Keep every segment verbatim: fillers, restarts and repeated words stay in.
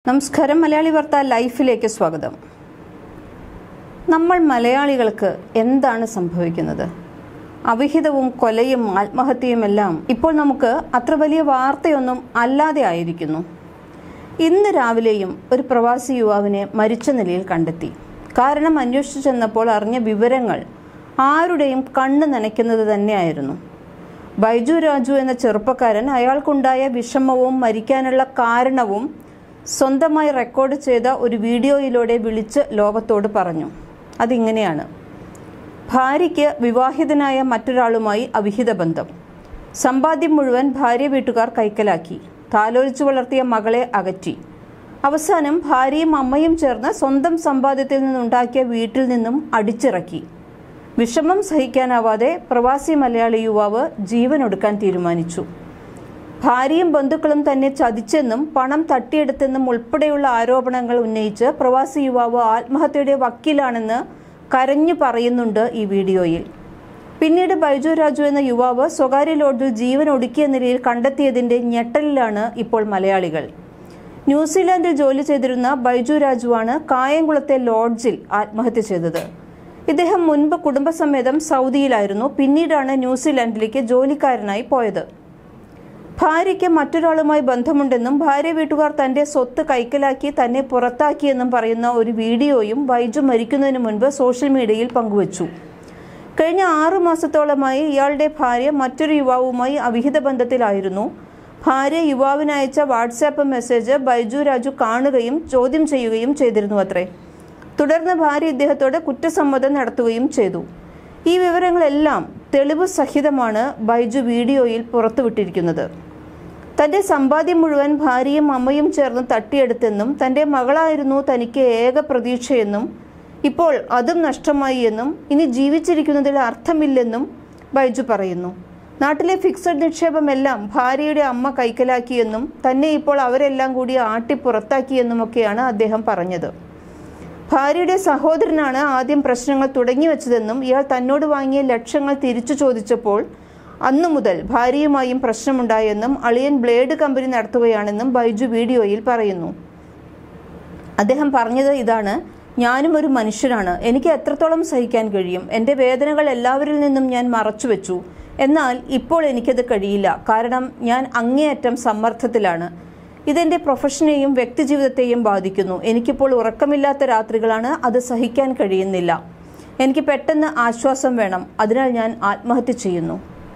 നമസ്കാരം. മലയാളി വാർത്ത ലൈഫിലേക്ക് സ്വാഗതം. നമ്മൾ മലയാളികൾക്ക് എന്താണ് സംഭവിക്കുന്നത്? അവിഹിതവും കൊലയും ആത്മഹത്യയുമെല്ലാം ഇപ്പോൾ നമുക്ക് അത്ര വലിയ വാർത്തയൊന്നും അല്ലാതെ ആയിരിക്കുന്നു. ഇന്ന് രാവിലെയും ഒരു പ്രവാസി യുവാവിനെ മരിച്ച നിലയിൽ കണ്ടെത്തി. കാരണം അന്വേഷിച്ചു ചെന്നപ്പോൾ അറിഞ്ഞ വിവരങ്ങൾ ആരുടെയും കണ്ണ് നനയ്ക്കുന്നത് തന്നെയായിരുന്നു. ബൈജു രാജു എന്ന ചെറുപ്പക്കാരൻ അയാൾക്കുണ്ടായ വിഷമവും മരിക്കാനുള്ള കാരണവും സ്വന്തമായി റെക്കോർഡ് ചെയ്ത ഒരു വീഡിയോയിലൂടെ വിളിച്ച് ലോകത്തോട് പറഞ്ഞു. അതിങ്ങനെയാണ്: ഭാര്യയ്ക്ക് വിവാഹിതനായ മറ്റൊരാളുമായി അവിഹിത ബന്ധം. സമ്പാദ്യം മുഴുവൻ ഭാര്യ വീട്ടുകാർ കൈക്കലാക്കി. താലോലിച്ചു വളർത്തിയ മകളെ അകറ്റി. അവസാനം ഭാര്യയും അമ്മയും ചേർന്ന് സ്വന്തം സമ്പാദ്യത്തിൽ നിന്നുണ്ടാക്കിയ വീട്ടിൽ നിന്നും അടിച്ചിറക്കി. വിഷമം സഹിക്കാനാവാതെ പ്രവാസി മലയാളി യുവാവ് ജീവനൊടുക്കാൻ തീരുമാനിച്ചു. ഭാര്യയും ബന്ധുക്കളും തന്നെ ചതിച്ചെന്നും പണം തട്ടിയെടുത്തെന്നും ഉൾപ്പെടെയുള്ള ആരോപണങ്ങൾ ഉന്നയിച്ച് പ്രവാസി യുവാവ് ആത്മഹത്യയുടെ വക്കീലാണെന്ന് കരഞ്ഞു പറയുന്നുണ്ട് ഈ വീഡിയോയിൽ. പിന്നീട് ബൈജു രാജു എന്ന യുവാവ് സ്വകാര്യ ലോഡ്ജിൽ ജീവൻ ഒടുക്കിയ നിലയിൽ കണ്ടെത്തിയതിന്റെ ഞെട്ടലിലാണ് ഇപ്പോൾ മലയാളികൾ. ന്യൂസിലാൻഡിൽ ജോലി ചെയ്തിരുന്ന ബൈജു രാജുവാണ് കായംകുളത്തെ ലോഡ്ജിൽ ആത്മഹത്യ ചെയ്തത്. ഇദ്ദേഹം മുൻപ് കുടുംബസമേതം സൗദിയിലായിരുന്നു. പിന്നീടാണ് ന്യൂസിലാൻഡിലേക്ക് ജോലിക്കാരനായി പോയത്. ഭാര്യയ്ക്ക് മറ്റൊരാളുമായി ബന്ധമുണ്ടെന്നും ഭാര്യ വീട്ടുകാർ തന്റെ സ്വത്ത് കൈക്കലാക്കി തന്നെ പുറത്താക്കിയെന്നും പറയുന്ന ഒരു വീഡിയോയും ബൈജു മരിക്കുന്നതിന് മുൻപ് സോഷ്യൽ മീഡിയയിൽ പങ്കുവച്ചു. കഴിഞ്ഞ ആറു മാസത്തോളമായി ഇയാളുടെ ഭാര്യ മറ്റൊരു യുവാവുമായി അവിഹിത ബന്ധത്തിലായിരുന്നു. ഭാര്യ യുവാവിനയച്ച വാട്സാപ്പ് മെസ്സേജ് ബൈജു രാജു കാണുകയും ചോദ്യം ചെയ്യുകയും ചെയ്തിരുന്നു അത്രേ. തുടർന്ന് ഭാര്യ ഇദ്ദേഹത്തോട് കുറ്റസമ്മതം നടത്തുകയും ചെയ്തു. ഈ വിവരങ്ങളെല്ലാം തെളിവ് സഹിതമാണ് ബൈജു വീഡിയോയിൽ പുറത്തുവിട്ടിരിക്കുന്നത്. തന്റെ സമ്പാദ്യം മുഴുവൻ ഭാര്യയും അമ്മയും ചേർന്ന് തട്ടിയെടുത്തെന്നും തന്റെ മകളായിരുന്നു തനിക്ക് ഏക പ്രതീക്ഷയെന്നും ഇപ്പോൾ അതും നഷ്ടമായി എന്നും ഇനി ജീവിച്ചിരിക്കുന്നതിൽ അർത്ഥമില്ലെന്നും ബൈജു പറയുന്നു. നാട്ടിലെ ഫിക്സഡ് നിക്ഷേപമെല്ലാം ഭാര്യയുടെ അമ്മ കൈക്കലാക്കിയെന്നും തന്നെ ഇപ്പോൾ അവരെല്ലാം കൂടി ആട്ടി പുറത്താക്കിയെന്നുമൊക്കെയാണ് അദ്ദേഹം പറഞ്ഞത്. ഭാര്യയുടെ സഹോദരനാണ് ആദ്യം പ്രശ്നങ്ങൾ തുടങ്ങിവെച്ചതെന്നും ഇയാൾ തന്നോട് വാങ്ങിയ ലക്ഷങ്ങൾ തിരിച്ചു ചോദിച്ചപ്പോൾ അന്നു മുതൽ ഭാര്യയുമായും പ്രശ്നമുണ്ടായെന്നും അളിയൻ ബ്ലേഡ് കമ്പനി നടത്തുകയാണെന്നും ബൈജു വീഡിയോയിൽ പറയുന്നു. അദ്ദേഹം പറഞ്ഞത് ഇതാണ്: ഞാനും ഒരു മനുഷ്യനാണ്. എനിക്ക് എത്രത്തോളം സഹിക്കാൻ കഴിയും? എൻ്റെ വേദനകൾ എല്ലാവരിൽ നിന്നും ഞാൻ മറച്ചുവെച്ചു. എന്നാൽ ഇപ്പോൾ എനിക്കത് കഴിയില്ല. കാരണം ഞാൻ അങ്ങേയറ്റം സമ്മർദ്ദത്തിലാണ്. ഇതെന്റെ പ്രൊഫഷനെയും വ്യക്തിജീവിതത്തെയും ബാധിക്കുന്നു. എനിക്കിപ്പോൾ ഉറക്കമില്ലാത്ത രാത്രികളാണ്. അത് സഹിക്കാൻ കഴിയുന്നില്ല. എനിക്ക് പെട്ടെന്ന് ആശ്വാസം വേണം. അതിനാൽ ഞാൻ ആത്മഹത്യ ചെയ്യുന്നു.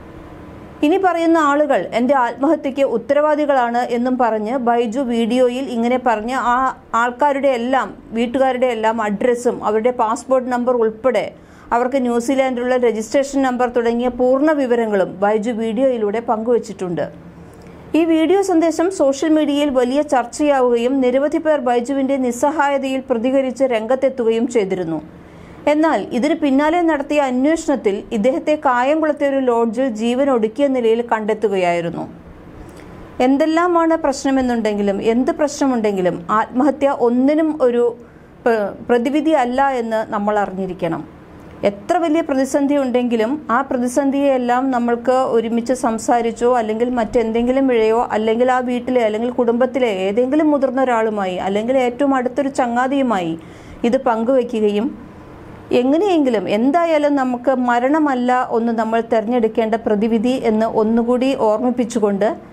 ഇനി പറയുന്ന ആളുകൾ എൻ്റെ ആത്മഹത്യക്ക് ഉത്തരവാദികളാണ് എന്നും പറഞ്ഞ് ബൈജു വീഡിയോയിൽ ഇങ്ങനെ പറഞ്ഞ് ആ ആൾക്കാരുടെ എല്ലാം വീട്ടുകാരുടെ എല്ലാം അഡ്രസ്സും അവരുടെ പാസ്പോർട്ട് നമ്പർ ഉൾപ്പെടെ അവർക്ക് ന്യൂസിലാൻഡിലുള്ള രജിസ്ട്രേഷൻ നമ്പർ തുടങ്ങിയ പൂർണ്ണ വിവരങ്ങളും ബൈജു വീഡിയോയിലൂടെ പങ്കുവച്ചിട്ടുണ്ട്. ഈ വീഡിയോ സന്ദേശം സോഷ്യൽ മീഡിയയിൽ വലിയ ചർച്ചയാവുകയും നിരവധി പേർ ബൈജുവിന്റെ നിസ്സഹായതയിൽ പ്രതികരിച്ച് രംഗത്തെത്തുകയും ചെയ്തിരുന്നു. എന്നാൽ ഇതിന് പിന്നാലെ നടത്തിയ അന്വേഷണത്തിൽ ഇദ്ദേഹത്തെ കായംകുളത്തെ ഒരു ലോഡ്ജിൽ ജീവൻ ഒടുക്കിയ നിലയിൽ കണ്ടെത്തുകയായിരുന്നു. എന്തെല്ലാമാണ് പ്രശ്നമെന്നുണ്ടെങ്കിലും എന്ത് പ്രശ്നമുണ്ടെങ്കിലും ആത്മഹത്യ ഒന്നിനും ഒരു പ്രതിവിധി അല്ല എന്ന് നമ്മൾ അറിഞ്ഞിരിക്കണം. എത്ര വലിയ പ്രതിസന്ധി ഉണ്ടെങ്കിലും ആ പ്രതിസന്ധിയെല്ലാം നമ്മൾക്ക് ഒരുമിച്ച് സംസാരിച്ചോ അല്ലെങ്കിൽ മറ്റെന്തെങ്കിലും വഴിയോ അല്ലെങ്കിൽ ആ വീട്ടിലെ അല്ലെങ്കിൽ കുടുംബത്തിലെ ഏതെങ്കിലും മുതിർന്ന ഒരാളുമായി അല്ലെങ്കിൽ ഏറ്റവും അടുത്തൊരു ചങ്ങാതിയുമായി ഇത് പങ്കുവെക്കുകയും എങ്ങനെയെങ്കിലും എന്തായാലും നമുക്ക് മരണമല്ല ഒന്ന് നമ്മൾ തിരഞ്ഞെടുക്കേണ്ട പ്രതിവിധി എന്ന് ഒന്നുകൂടി ഓർമ്മിപ്പിച്ചുകൊണ്ട്